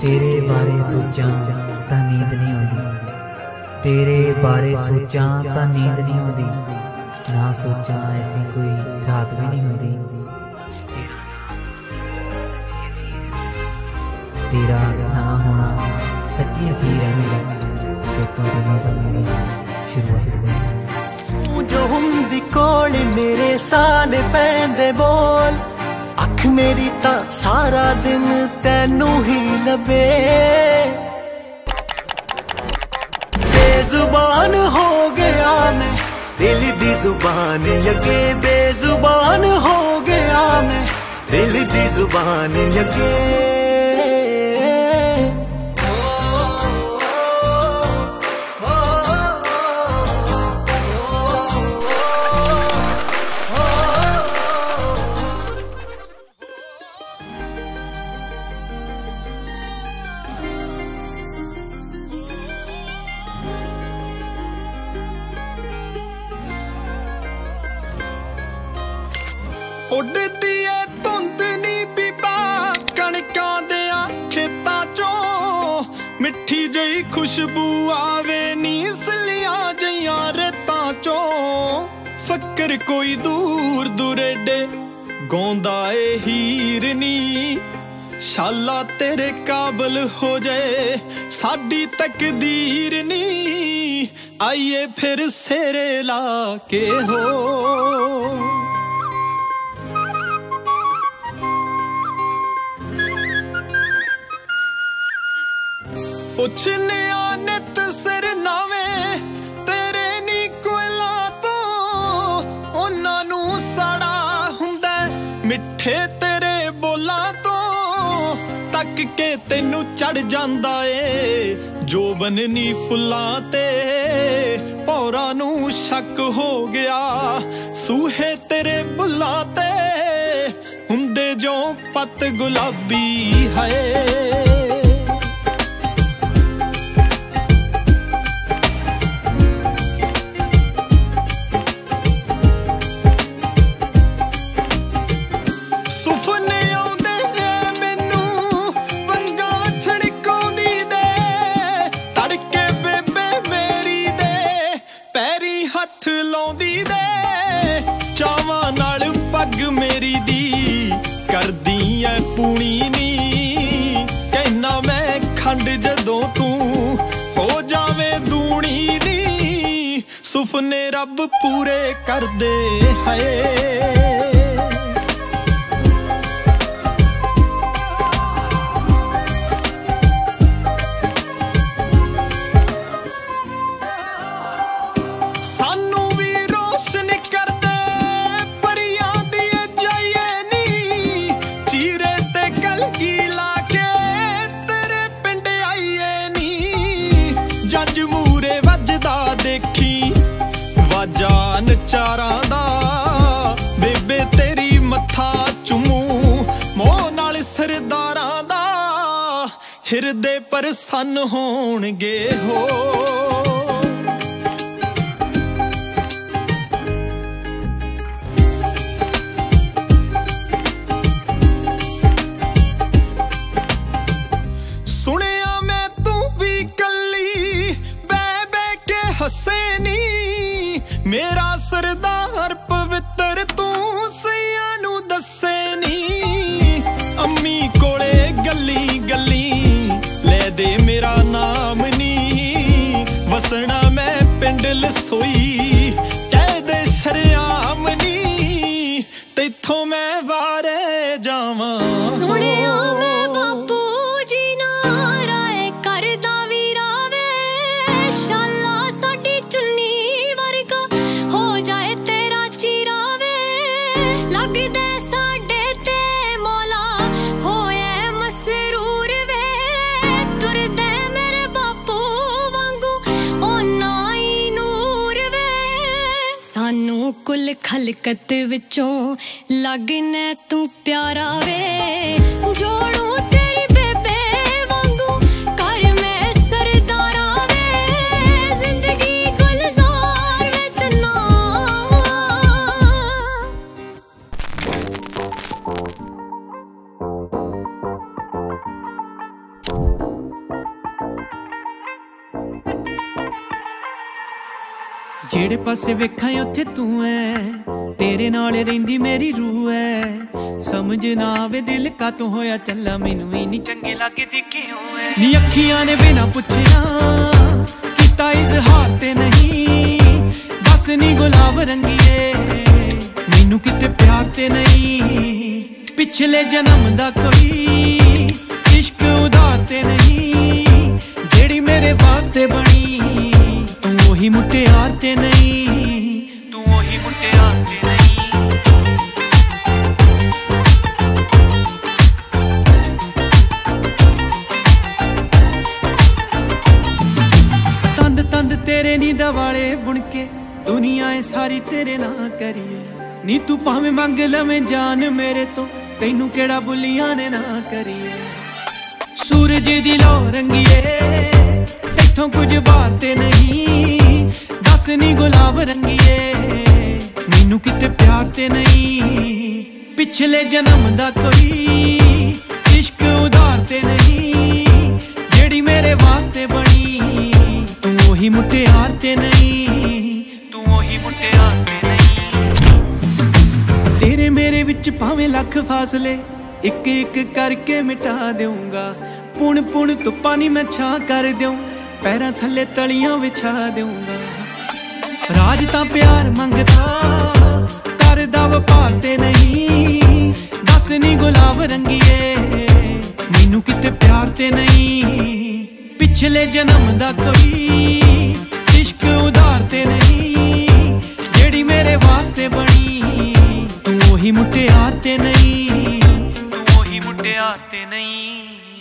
तेरे बारे सोचा तां नींद नहीं आउंदी, तेरे बारे सोचा तां नींद नहीं आउंदी, ना सोचा ऐसी कोई रात भी नहीं हुंदी। तेरा ना होना सच्ची अखीर है मेरी, तो दिनों दा मेरी शुरुआत हुई। जो हुंदी कोल मेरे साने पैंदे बोल, अख मेरी तां सारा दिन तैनू ही लबे। बेजुबान हो गया मैं दिल दी जुबान अगे, बेजुबान हो गया मैं दिल दी जुबान अगे। उड़दी है धुंद नी बीबा कणकां दियां खेतां चों, मिठी जही खुशबू आवे नी सलियां जइयां रेतां चों। फक्कर कोई दूर दुरेडे गौंदा ए हीर नी, शाला तेरे काबल हो जाए साडी तकदीर नी। आइए फिर सेरे ला के हो पुछने नित सिर नावे तेरे नी कोयला तो, उन्हां नू सड़ा हुंदा मिठे तेरे बोला तो। तक के तेनू चढ़ जांदा ए जो बननी फुल्लां ते, भौरां नू शक हो गया सूहे तेरे बुल्लां ते। हुंदे जो पत गुलाबी है मेरी दी करदी ऐ पूनी नी। कहना मैं खंड जदों तू हो जावे दूनी नी, सुपने रब पूरे कर दे है। जज मूरे वजदा देखी वाजान चारां दा, बेबे तेरी मत्था चुमू मोह नाल सरदारां दा। हिरदे प्रसन्न होणगे हो हसेनी मेरा सरदार पवित्र तू सैया नू दसे नी। अम्मी कोले गली गली ले दे मेरा नाम नी, वसना मैं पिंड लसोई कह दे शरियाम नी। तैथों मैं वारे जावां सुनिया मैं बापू जी नाराए करदा वीरावे, शाला साडी चुन्नी वर्गा हो जाए तेरा चीरावे। लगदे साडे ते मौला होए मसरूर वे, तुरदे मेरे बापू वांगू ओना ही नूर वे। सानू कुल खलकत विचों लगने तू प्यारा वे, जोड़ू तेरी बेबे वांगू कर मैं सरदारा वे। जिंदगी गुलजार विच ना ਜਿਹੜੇ ਪਾਸੇ ਵੇਖਾਂ ਉੱਥੇ ਤੂੰ ਐ, ਤੇਰੇ ਨਾਲ ਰਹਿੰਦੀ ਮੇਰੀ ਰੂਹ ਐ। ਸਮਝ ਨਾ ਆਵੇ ਦਿਲ ਕਾਤੋਂ ਹੋਇਆ ਚੱਲਾ, ਮੈਨੂੰ ਇੰਨੀ ਚੰਗੇ ਲੱਗਦੀ ਕਿਉਂ ਐ। ਨੀ ਅੱਖੀਆਂ ਨੇ ਬਿਨਾ ਪੁੱਛਿਆ ਕੀਤਾ ਇਜ਼ਹਾਰ ਤੇ ਨਹੀਂ, ਦੱਸ ਨੀ ਗੁਲਾਬ ਰੰਗੀਏ ਮੈਨੂੰ ਕਿਤੇ ਪਿਆਰ ਤੇ ਨਹੀਂ। ਪਿਛਲੇ ਜਨਮ ਦਾ ਕੋਈ ਇਸ਼ਕ ਉਧਾਰ ਤੇ ਨਹੀਂ, ਜਿਹੜੀ ਮੇਰੇ ਵਾਸਤੇ ਬਣੀ ਤੂੰ ਉਹੀ ਮੁਟਿਆਰ ਤੇ ਨਹੀਂ, ਤੂੰ ਉਹੀ ਮੁਟਿਆਰ ਤੇ ਨਹੀਂ। ਤੰਦ ਤੰਦ ਤੇਰੇ ਨੀ ਦਵਾਲੇ ਬੁਣ ਕੇ ਦੁਨੀਆ ਏ ਸਾਰੀ ਤੇਰੇ ਨਾਂ ਕਰੀਏ। ਨੀ ਤੂੰ ਭਾਵੇਂ ਮੰਗ ਲਵੇਂ ਜਾਨ ਮੇਰੇ ਤੋਂ, ਤੈਨੂੰ ਕਿਹੜਾ ਬੁੱਲੀਆਂ ਨੇ ਨਾ ਕਰੀਏ। ਸੂਰਜ ਦੀ ਲੋ ਰੰਗੀਏ ਤੈਥੋਂ ਕੁਝ ਬਾਹਰ ਤੇ ਨਹੀਂ, ਦੱਸ ਨੀ ਗੁਲਾਬ ਰੰਗੀਏ ਮੈਨੂੰ ਕਿਤੇ ਪਿਆਰ ਤੇ ਨਹੀਂ। ਪਿਛਲੇ ਜਨਮ ਦਾ ਕੋਈ ਇਸ਼ਕ ਉਧਾਰ ਤੇ ਨਹੀਂ, ਜਿਹੜੀ ਮੇਰੇ ਵਾਸਤੇ ਬਣੀ ਤੂੰ ਉਹੀ ਮੁਟਿਆਰ ਤੇ ਨਹੀਂ, ਤੂੰ ਉਹੀ ਮੁਟਿਆਰ ਤੇ ਨਹੀਂ। ਤੇਰੇ ਮੇਰੇ ਵਿੱਚ ਭਾਵੇਂ ਲੱਖ ਫਾਸਲੇ ਇੱਕ ਇੱਕ ਕਰਕੇ ਮਿਟਾ ਦੇਊਂਗਾ, ਪੁਣ ਪੁਣ ਧੁੱਪਾਂ ਨੀ ਮੈਂ ਛਾਂ ਕਰ ਦਿਉਂ, ਪੈਰਾਂ ਥੱਲੇ ਤਲੀਆਂ ਵਿਛਾ ਦੇਊਂਗਾ। ਰਾਜ ਤਾਂ ਪਿਆਰ ਮੰਗਦਾ ਕਰਦਾ ਵਪਾਰ ਤੇ ਨਹੀਂ, ਦੱਸ ਨੀ ਗੁਲਾਬ ਰੰਗੀਏ ਮੈਨੂੰ ਕਿਤੇ ਪਿਆਰ ਤੇ ਨਹੀਂ। ਪਿਛਲੇ ਜਨਮ ਦਾ ਕੋਈ ਇਸ਼ਕ ਉਧਾਰ ਤੇ ਨਹੀਂ, ਜਿਹੜੀ ਮੇਰੇ ਵਾਸਤੇ ਬਣੀ ਤੂੰ ਉਹੀ ਮੁਟਿਆਰ ਤੇ ਨਹੀਂ, ਤੂੰ ਉਹੀ ਮੁਟਿਆਰ ਤੇ ਨਹੀਂ।